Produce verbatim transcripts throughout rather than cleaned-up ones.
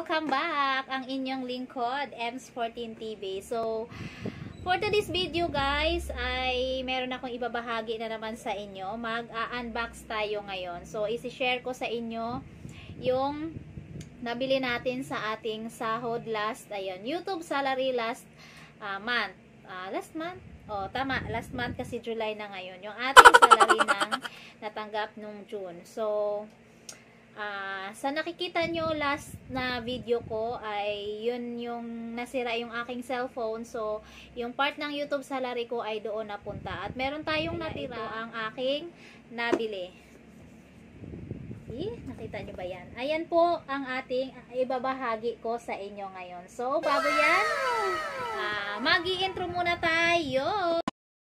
welcome back! Ang inyong lingkod, Ems fourteen T V. So, for today's video guys, ay meron akong ibabahagi na naman sa inyo. Mag-unbox tayo ngayon. So, isi-share ko sa inyo yung nabili natin sa ating sahod last, ayun, YouTube salary last uh, month. Uh, last month? Oh, tama. Last month kasi July na ngayon. Yung ating salary nang natanggap nung June. So, Uh, sa nakikita nyo last na video ko ay yun yung nasira yung aking cellphone. So, yung part ng YouTube salary ko ay doon napunta. At meron tayong natira ang aking nabili. Eh, nakita nyo ba yan? Ayan po ang ating ibabahagi ko sa inyo ngayon. So, bago yan, uh, mag-i-intro muna tayo.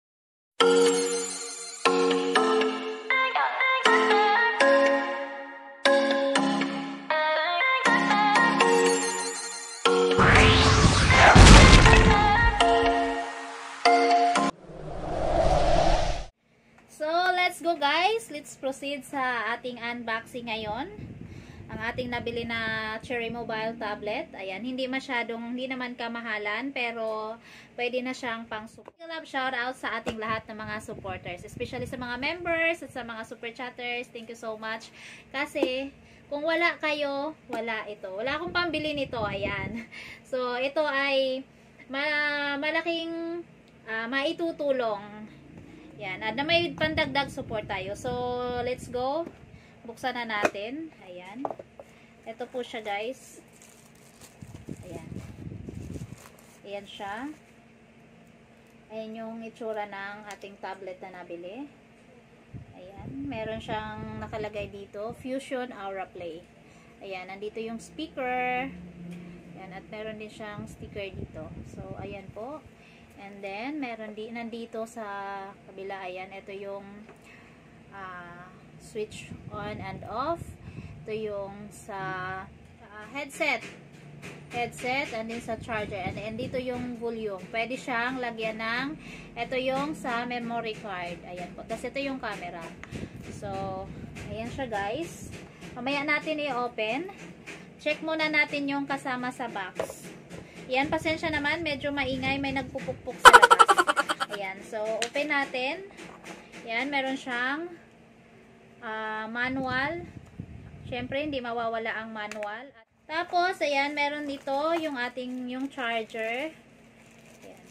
Let's go guys, let's proceed sa ating unboxing ngayon. Ang ating nabili na Cherry Mobile tablet. Ayan, hindi masyadong, hindi naman kamahalan, pero pwede na siyang pang support. Love shout out sa ating lahat ng mga supporters, especially sa mga members at sa mga super chatters. Thank you so much. Kasi kung wala kayo, wala ito. Wala akong pambili nito. Ayan. So ito ay ma malaking uh, maitutulong. Yan, at na may pandagdag support tayo. So, let's go. Buksan na natin. Ayan. Ito po siya, guys. Ayan. Ayan siya. Ayan yung itsura ng ating tablet na nabili. Ayan. Meron siyang nakalagay dito. Fusion Aura Play. Ayan. Nandito yung speaker. Ayan. At meron din siyang sticker dito. So, ayan po. And then, meron din, nandito sa kabila, ayan, ito yung uh, switch on and off. Ito yung sa uh, headset. Headset, and then sa charger. And then, dito yung volume. Pwede siyang lagyan ng, ito yung sa memory card. Ayan po. Tapos, ito yung camera. So, ayan siya guys. Mamaya natin i-open. Check muna natin yung kasama sa box. Yan, pasensya naman, medyo maingay, may nagpupukpuk sa labas. Ayan, so open natin. Yan, meron siyang uh, manual. Siyempre, hindi mawawala ang manual. At, tapos, ayan, meron dito yung ating, yung charger. Ayan.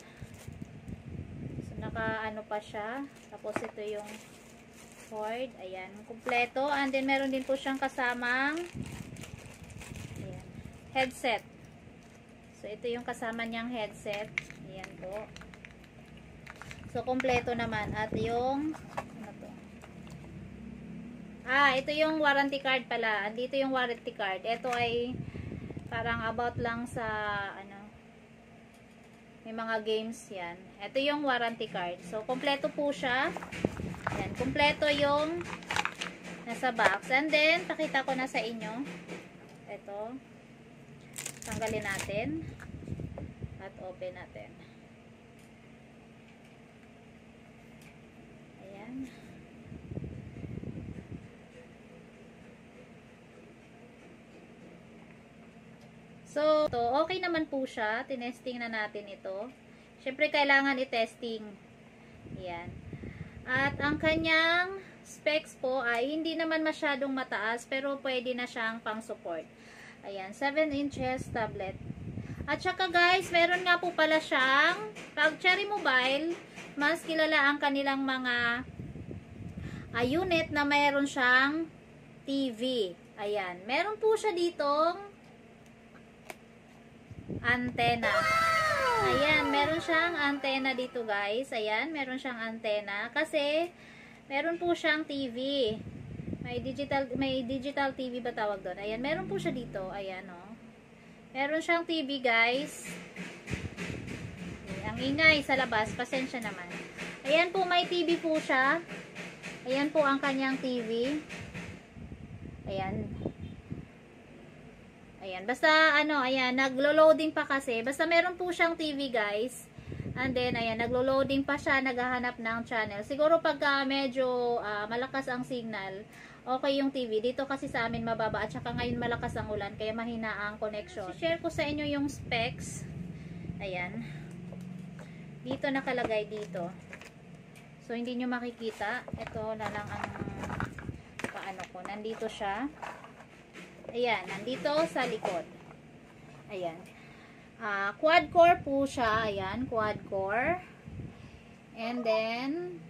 So, naka-ano pa siya. Tapos, ito yung cord. Ayan, kumpleto. And then, meron din po siyang kasamang ayan, headset. So, ito yung kasama niyang headset. Ayan po. So, kompleto naman. At yung, ano to? Ah, ito yung warranty card pala. Andito yung warranty card. Ito ay parang about lang sa, ano, may mga games yan. Ito yung warranty card. So, kompleto po siya. Ayan, kompleto yung nasa box. And then, pakita ko na sa inyo. Ito. Tanggalin natin at open natin. Ayan. So, to okay naman po siya. Tinesting na natin ito. Siyempre, kailangan i-testing. Ayan. At ang kanyang specs po ay hindi naman masyadong mataas, pero pwede na siyang pang-support. Ayan, seven inches tablet. At saka guys, meron nga po pala siyang, pag Cherry Mobile, mas kilala ang kanilang mga uh, unit na meron siyang T V. Ayan, meron po siya ditong antena. Ayan, meron siyang antena dito guys. Ayan, meron siyang antena kasi meron po siyang T V. May digital, may digital T V ba tawag doon? Ayan, meron po siya dito. Ayan, oh. Meron siyang T V, guys. Ayan, ang ingay sa labas. Pasensya naman. Ayan po, may T V po siya. Ayan po ang kanyang T V. Ayan. Ayan, basta, ano, ayan, naglo-loading pa kasi. Basta meron po siyang T V, guys. And then, ayan, naglo-loading pa siya, naghahanap ng channel. Siguro pagka medyo uh, malakas ang signal, okay yung T V. Dito kasi sa amin mababa at saka ngayon malakas ang ulan kaya mahina ang connection. Share ko sa inyo yung specs. Ayan. Dito nakalagay dito. So hindi nyo makikita. Ito na lang ang paano ko. Nandito siya. Ayan. Nandito sa likod. Ayan. Uh, quad core po siya. Ayan. Quad core. And then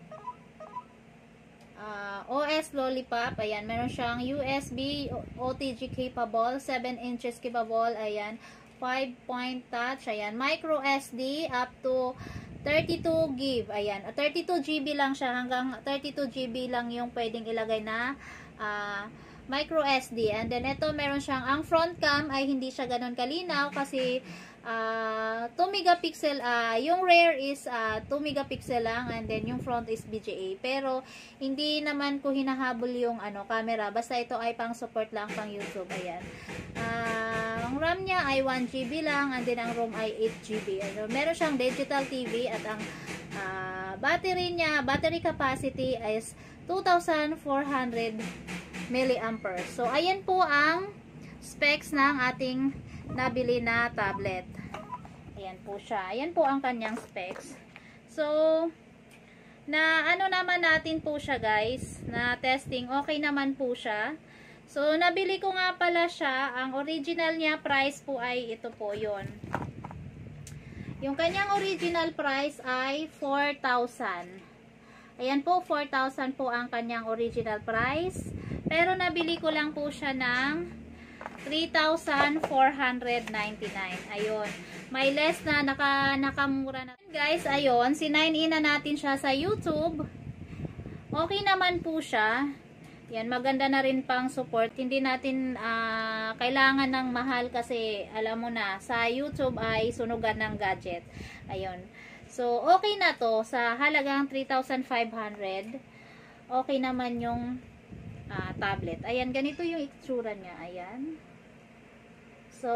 Uh, O S Lollipop, ayan, meron siyang U S B, O T G capable, seven inches capable, ayan, five point touch, ayan, micro S D up to thirty-two gig, ayan, thirty-two G B lang siya, hanggang thirty-two G B lang yung pwedeng ilagay na uh, micro S D. And then ito meron siyang, ang front cam ay hindi siya ganun kalinaw kasi Uh, two megapixel, uh, yung rear is uh, two megapixel lang, and then yung front is V G A. Pero hindi naman ko hinahabol yung ano camera, basta ito ay pang support lang pang YouTube. Ayan. Uh, ang RAM niya ay one G B lang, and then ang ROM ay eight G B. Ano, meron siyang digital T V at ang uh, battery niya, battery capacity is two thousand four hundred milliamperes. So ayan po ang specs ng ating nabili na tablet. Ayan po siya. Ayan po ang kanyang specs. So, na ano naman natin po siya guys, na testing, okay naman po siya. So, nabili ko nga pala siya. Ang original niya price po ay ito po yon. Yung kanyang original price ay four thousand. Ayan po, four thousand po ang kanyang original price. Pero nabili ko lang po siya ng three thousand four hundred ninety-nine. Ayun. May less na naka, nakamura na. Guys, ayun. Sinign in na natin siya sa YouTube. Okay naman po siya. Yan. Maganda na rin pang support. Hindi natin uh, kailangan ng mahal kasi alam mo na, sa YouTube ay sunugan ng gadget. Ayun. So, okay na to. Sa halagang three thousand five hundred. Okay naman yung uh, tablet. Ayan. Ganito yung itsura niya. Ayan. So,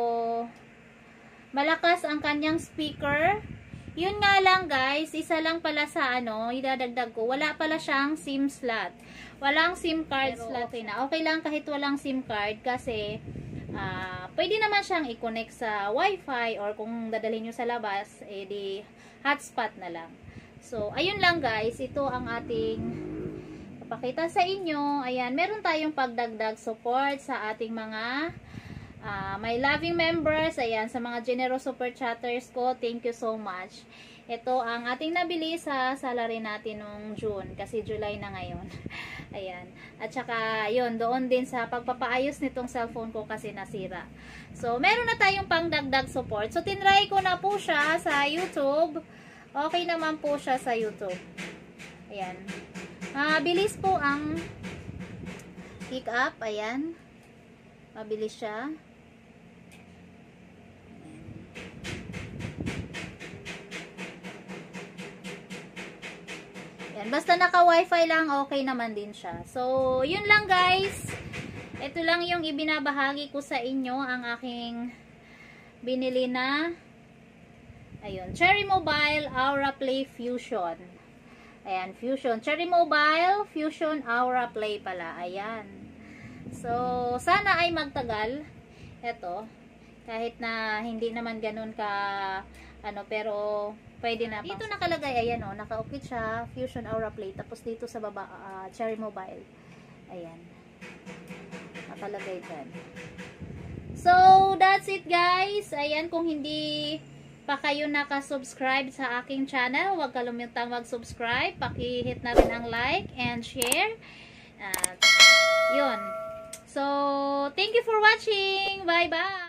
malakas ang kanyang speaker. Yun nga lang guys, isa lang pala sa ano, idadagdag ko. Wala pala siyang SIM slot. Walang SIM card Pero, slot. Okay na. Okay lang kahit walang SIM card kasi uh, pwede naman siyang i-connect sa Wi-Fi or kung dadalhin nyo sa labas, eh di hotspot na lang. So, ayun lang guys. Ito ang ating papakita sa inyo. Ayan, meron tayong pagdagdag support sa ating mga Uh, my loving members, ayan, sa mga generous super chatters ko, thank you so much. Ito ang ating nabili sa salary natin nung June, kasi July na ngayon. Ayan. At saka, yun, doon din sa pagpapaayos nitong cellphone ko kasi nasira. So, meron na tayong pangdagdag support. So, tinry ko na po siya sa YouTube. Okay naman po siya sa YouTube. Ayan. Mabilis po ang pick up. Ayan. Mabilis siya. Yan. Basta naka-wifi lang, okay naman din siya. So, yun lang guys. Ito lang yung ibinabahagi ko sa inyo, ang aking binili na ayun, Cherry Mobile Aura Play Fusion. Ayan, Fusion. Cherry Mobile Fusion Aura Play pala. Ayan. So, sana ay magtagal. Ito. Kahit na hindi naman ganun ka ano, pero pwede na. Dito nakalagay, ayan o, naka-ukit siya, Fusion Aura Play. Tapos dito sa baba, uh, Cherry Mobile. Ayan. Nakalagay dyan. So, that's it guys. Ayan, kung hindi pa kayo nakasubscribe sa aking channel, huwag kalimutang mag-subscribe. Paki-hit na rin ang like and share. At, yun. So, thank you for watching. Bye-bye!